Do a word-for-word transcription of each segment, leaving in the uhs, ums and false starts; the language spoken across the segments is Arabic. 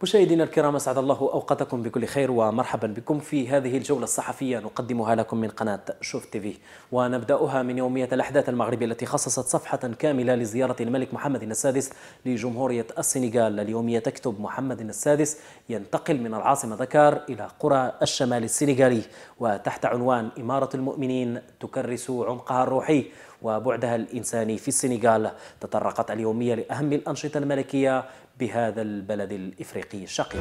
مشاهدينا الكرام، أسعد الله أوقاتكم بكل خير ومرحبا بكم في هذه الجولة الصحفية نقدمها لكم من قناة شوف تيفي، ونبدأها من يومية الأحداث المغربية التي خصصت صفحة كاملة لزيارة الملك محمد السادس لجمهورية السنغال. اليومية تكتب: محمد السادس ينتقل من العاصمة دكار إلى قرى الشمال السنغالي، وتحت عنوان إمارة المؤمنين تكرس عمقها الروحي وبعدها الإنساني في السنغال. تطرقت اليومية لأهم الأنشطة الملكية بهذا البلد الإفريقي الشقيق.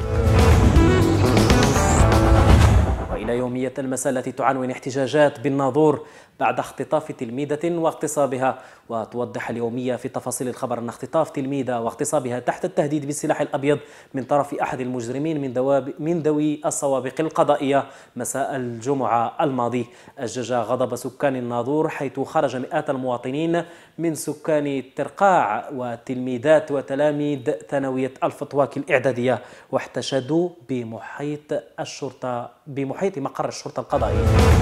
وإلى يومية المساء التي تعنون احتجاجات بالناظور بعد اختطاف تلميذة واغتصابها. وتوضح اليومية في تفاصيل الخبر أن اختطاف تلميذة واغتصابها تحت التهديد بالسلاح الأبيض من طرف أحد المجرمين من, من ذوي السوابق القضائية مساء الجمعة الماضي أجج غضب سكان الناظور، حيث خرج مئات المواطنين من سكان ترقاع وتلميذات وتلاميذ ثانوية الفطواك الإعدادية واحتشدوا بمحيط الشرطة بمحيط مقر الشرطة القضائية.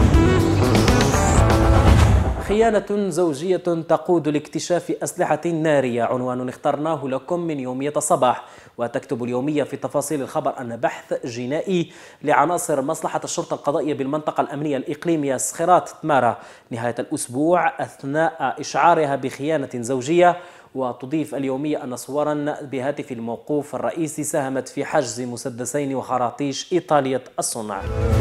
خيانة زوجية تقود لاكتشاف أسلحة نارية، عنوان اخترناه لكم من يومية الصباح. وتكتب اليومية في تفاصيل الخبر أن بحث جنائي لعناصر مصلحة الشرطة القضائية بالمنطقة الأمنية الإقليمية سخيرات تمارا نهاية الأسبوع أثناء إشعارها بخيانة زوجية. وتضيف اليومية أن صورا بهاتف الموقوف الرئيسي ساهمت في حجز مسدسين وخراطيش إيطالية الصنع.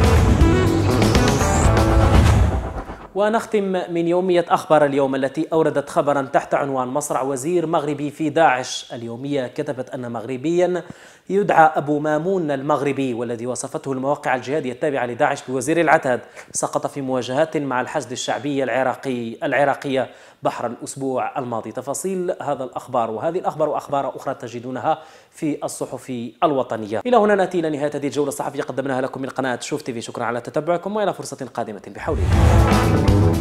ونختم من يومية أخبار اليوم التي أوردت خبرا تحت عنوان: مصرع وزير مغربي في داعش. اليومية كتبت أن مغربيا يدعى أبو مامون المغربي، والذي وصفته المواقع الجهادية التابعة لداعش بوزير العتاد، سقط في مواجهات مع الحشد الشعبي العراقي العراقية بحر الأسبوع الماضي. تفاصيل هذا الأخبار وهذه الأخبار وأخبار أخرى تجدونها في الصحف الوطنية. إلى هنا نأتي إلى نهاية هذه الجولة الصحفية قدمناها لكم من قناة شوف تيفي. شكرا على تتبعكم وإلى فرصة قادمة بحول الله.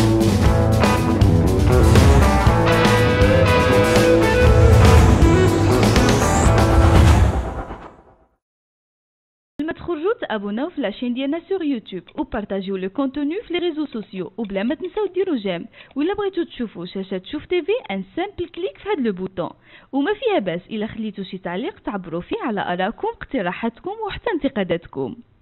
ما تخرجوا تابوناو في لاشين ديالنا سور يوتيوب وبارطاجيو لو كونتوني في لي ريزو سوسيو، وبلا ما تنساو ديروا جيم. ولا بغيتو تشوفوا شاشة شوف تيفي ان سامبل كليك في هذا لو بوطون. وما فيها باس الا خليتو شي تعليق تعبروا فيه على ارائكم، اقتراحاتكم وحتى انتقاداتكم.